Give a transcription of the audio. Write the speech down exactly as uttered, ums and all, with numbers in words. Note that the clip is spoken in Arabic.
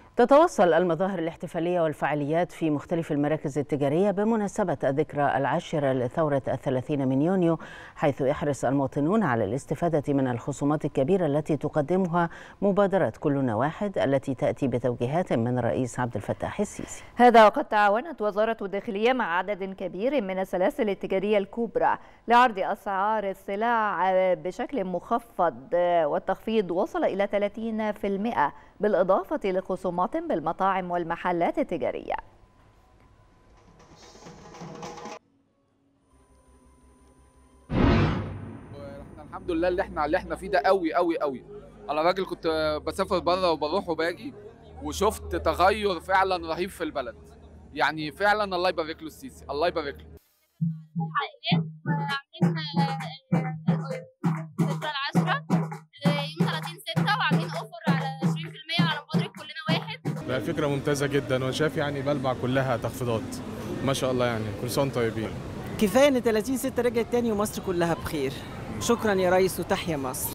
تتواصل المظاهر الاحتفالية والفعاليات في مختلف المراكز التجارية بمناسبة الذكرى العاشرة لثورة الثلاثين من يونيو، حيث يحرص المواطنون على الاستفادة من الخصومات الكبيرة التي تقدمها مبادرة كلنا واحد، التي تأتي بتوجيهات من الرئيس عبد الفتاح السيسي. هذا وقد تعاونت وزارة الداخلية مع عدد كبير من السلاسل التجارية الكبرى لعرض أسعار السلع بشكل مخفض، والتخفيض وصل إلى ثلاثين بالمئة بالإضافة لخصومات بالمطاعم والمحلات التجارية. احنا الحمد لله اللي احنا اللي احنا فيه ده قوي قوي قوي. انا راجل كنت بسافر بره وبروح وباجي وشفت تغير فعلا رهيب في البلد، يعني فعلا الله يبارك له السيسي، الله يبارك له. الذكرى العاشرة يوم ثلاثين ستة وعاملين اوفر على عشرين بالمية على مبادرة كلنا واحد. لا، فكرة ممتازة جدا، وانا شايف يعني بلبع كلها تخفيضات ما شاء الله، يعني كل سنة طيبين. كفاية ان ثلاثين ستة رجعت تاني ومصر كلها بخير. شكرا يا ريس وتحيا مصر.